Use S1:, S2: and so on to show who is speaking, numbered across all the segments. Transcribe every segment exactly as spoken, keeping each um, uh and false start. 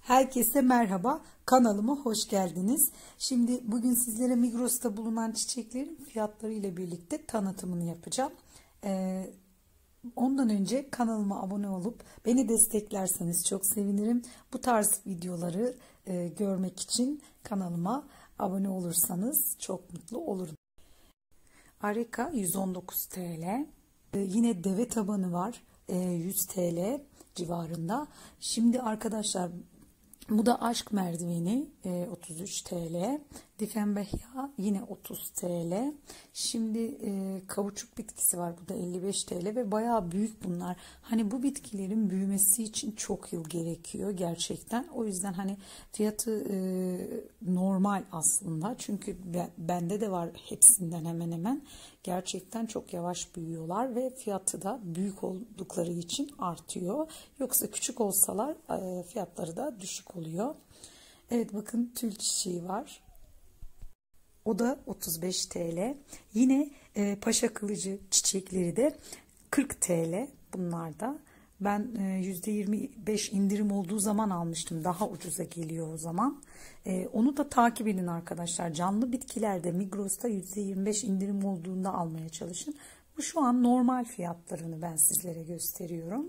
S1: Herkese merhaba, kanalıma hoş geldiniz. Şimdi bugün sizlere Migros'ta bulunan çiçeklerin fiyatları ile birlikte tanıtımını yapacağım. Ee, ondan önce kanalıma abone olup beni desteklerseniz çok sevinirim. Bu tarz videoları e, görmek için kanalıma abone olursanız çok mutlu olurum. Areka yüz on dokuz TL. Ee, yine deve tabanı var, e, yüz TL civarında. Şimdi arkadaşlar, bu da aşk merdiveni, e, otuz üç TL. Difenbehya yine otuz TL. Şimdi e, kavuçuk bitkisi var. Bu da elli beş TL ve bayağı büyük bunlar. Hani bu bitkilerin büyümesi için çok yıl gerekiyor gerçekten. O yüzden hani fiyatı e, normal aslında. Çünkü ben, bende de var hepsinden hemen hemen. Gerçekten çok yavaş büyüyorlar ve fiyatı da büyük oldukları için artıyor. Yoksa küçük olsalar e, fiyatları da düşük oluyor. Evet, bakın tül çiçeği var. O da otuz beş TL. Yine e, paşa kılıcı çiçekleri de kırk TL bunlar da. Ben e, yüzde yirmi beş indirim olduğu zaman almıştım. Daha ucuza geliyor o zaman. E, onu da takip edin arkadaşlar. Canlı bitkilerde Migros'ta yüzde yirmi beş indirim olduğunda almaya çalışın. Bu şu an normal fiyatlarını ben sizlere gösteriyorum.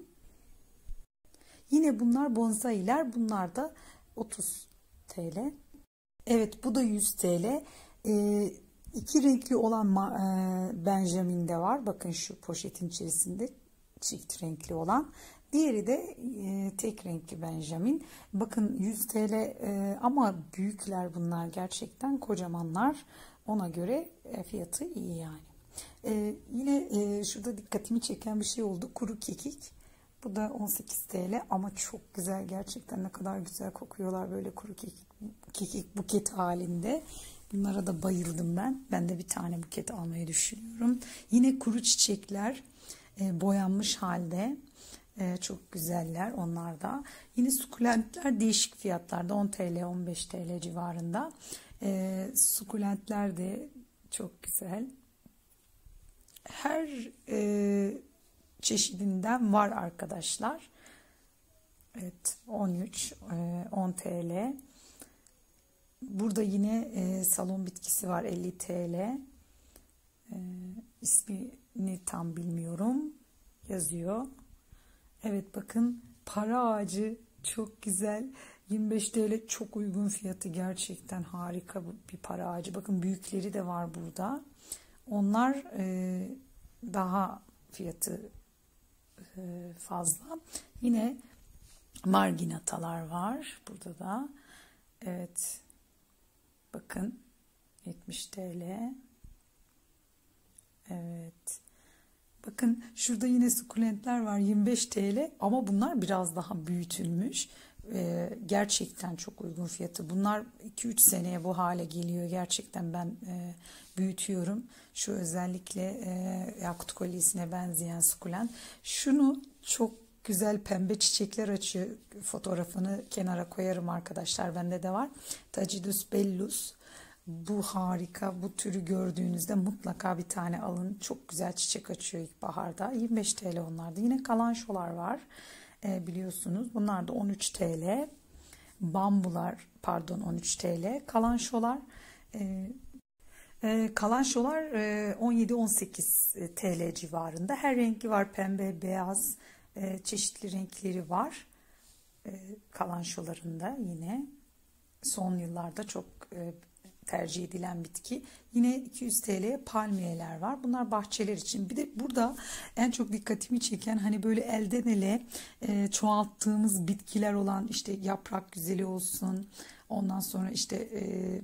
S1: Yine bunlar bonsailer. Bunlar da otuz TL. Evet, bu da yüz TL. E, iki renkli olan e, Benjamin de var. Bakın şu poşetin içerisinde çift renkli olan. Diğeri de e, tek renkli Benjamin. Bakın yüz TL e, ama büyükler bunlar, gerçekten kocamanlar. Ona göre e, fiyatı iyi yani. E, yine e, şurada dikkatimi çeken bir şey oldu. Kuru kekik. Bu da on sekiz TL ama çok güzel, gerçekten ne kadar güzel kokuyorlar böyle kuru kekik, kekik buket halinde. Bunlara da bayıldım ben. Ben de bir tane buket almayı düşünüyorum. Yine kuru çiçekler e, boyanmış halde. E, çok güzeller onlar da. Yine sukulentler değişik fiyatlarda, on TL on beş TL civarında. E, sukulentler de çok güzel. Her e, çeşidinden var arkadaşlar. Evet, on üç on TL. Burada yine e, salon bitkisi var, elli TL. E, ismini tam bilmiyorum. Yazıyor. Evet, bakın para ağacı çok güzel. yirmi beş TL çok uygun fiyatı, gerçekten harika bir para ağacı. Bakın büyükleri de var burada. Onlar e, daha fiyatı e, fazla. Yine marginatalar var burada da. Evet. Bakın yetmiş TL. Evet. Bakın şurada yine sukulentler var, yirmi beş TL ama bunlar biraz daha büyütülmüş. Ee, gerçekten çok uygun fiyatı. Bunlar iki üç seneye bu hale geliyor. Gerçekten ben e, büyütüyorum. Şu özellikle e, yakut kolyesine benzeyen sukulent. Şunu çok güzel pembe çiçekler açıyor. Fotoğrafını kenara koyarım arkadaşlar. Bende de var. Tacidus bellus. Bu harika. Bu türü gördüğünüzde mutlaka bir tane alın. Çok güzel çiçek açıyor ilkbaharda. yirmi beş TL onlarda. Yine kalançolar var. E, biliyorsunuz. Bunlar da on üç TL. Bambular pardon on üç TL. Kalançolar e, e, kalançolar e, on yedi on sekiz TL civarında. Her rengi var. Pembe, beyaz, e, çeşitli renkleri var. E, kalançolarında yine son yıllarda çok e, tercih edilen bitki. Yine iki yüz TL'ye palmiyeler var. Bunlar bahçeler için. Bir de burada en çok dikkatimi çeken, hani böyle elden ele e, çoğalttığımız bitkiler olan, işte yaprak güzeli olsun. Ondan sonra işte e,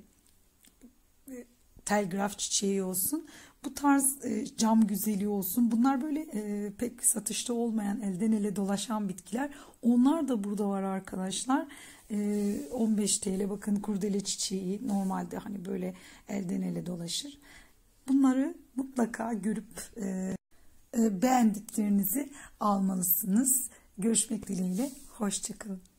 S1: telgraf çiçeği olsun. Bu tarz e, cam güzeli olsun. Bunlar böyle e, pek satışta olmayan, elden ele dolaşan bitkiler. Onlar da burada var arkadaşlar. E, on beş TL. Bakın kurdele çiçeği normalde hani böyle elden ele dolaşır. Bunları mutlaka görüp e, e, beğendiklerinizi almalısınız. Görüşmek dileğiyle. Hoşça kalın.